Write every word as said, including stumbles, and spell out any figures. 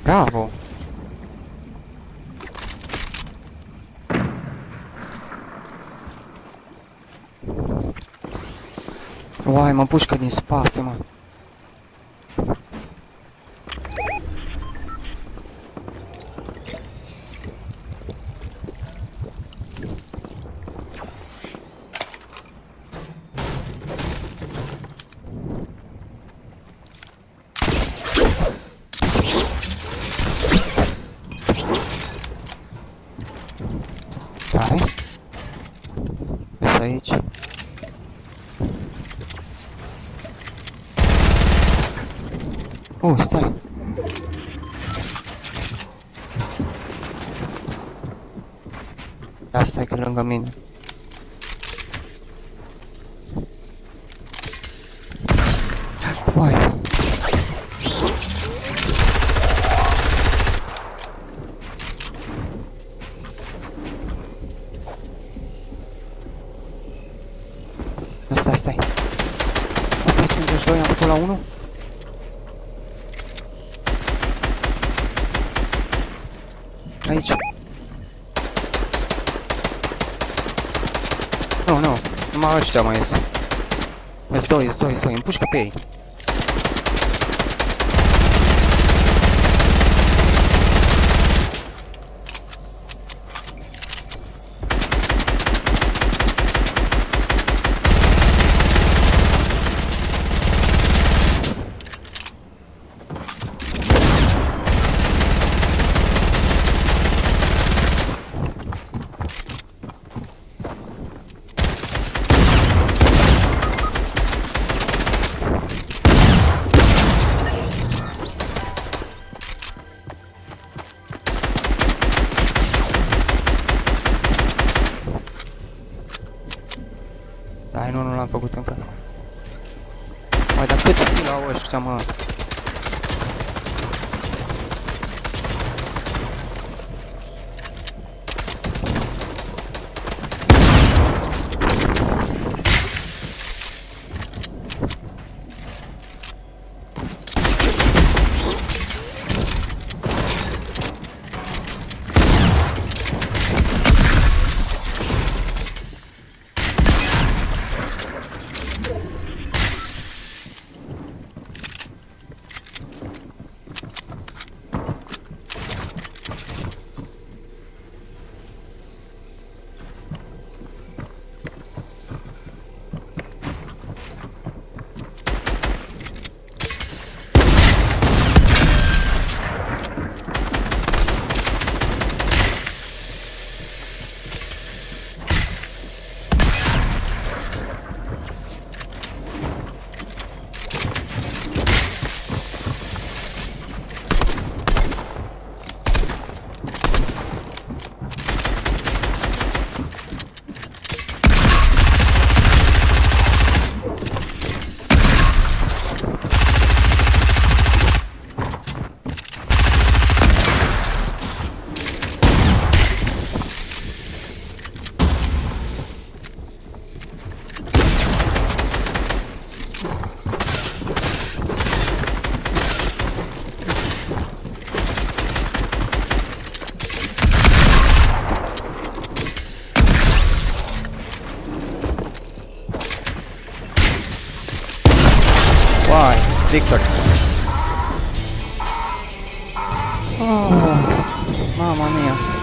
Bravo! Uai, mă pușcă din spate, mă. Stai. Ies aici. Uh, stai. Da, stai că lângă mine. Uai. Stai, stai. Ok, cincizeci și doi, am făcut la unu. Aici. Nu, nu, numai ăștia mai ies. Îs doi, îs doi, îs doi, împușcă pe ei. Hai, nu, nu l-am făcut încă. Mai, dar câte kill au ăștia, mă? Why? Victor. Oh, mamma mia.